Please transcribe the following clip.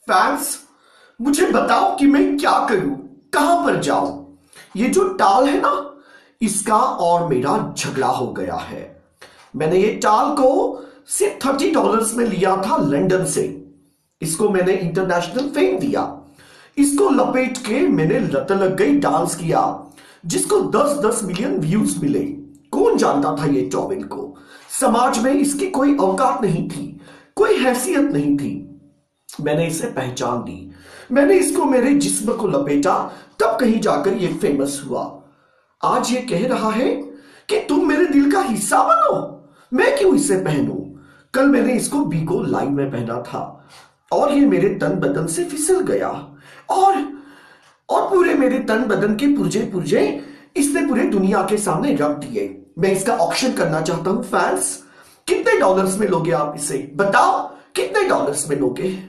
Fans, मुझे बताओ कि मैं क्या करूं, कहां पर जाऊं। ये जो टाल है ना, इसका और मेरा झगड़ा हो गया है। मैंने ये टाल को सिर्फ $30 में लिया था लंदन से। इसको मैंने इंटरनेशनल फेम दिया। इसको लपेट के मैंने लत लग गई डांस किया, जिसको 10-10 मिलियन व्यूज मिले। कौन जानता था ये टॉवेल को। समाज में इसकी कोई औकात नहीं थी, कोई हैसियत नहीं थी। मैंने इसे पहचान ली। मैंने इसको मेरे जिस्म को लपेटा, तब कहीं जाकर ये फेमस हुआ। आज ये कह रहा है कि तुम मेरे दिल का हिस्सा बनो। मैं क्यों इसे पहनूं? कल मैंने इसको बीगो लाइव में पहना था और ये मेरे तन बदन से फिसल गया और पूरे मेरे तन बदन के पुर्जे पुर्जे इसने पूरे दुनिया के सामने रख दिए। मैं इसका ऑक्शन करना चाहता हूं फैंस। कितने डॉलर्स में लोगे आप इसे? बताओ, कितने डॉलर्स में लोगे?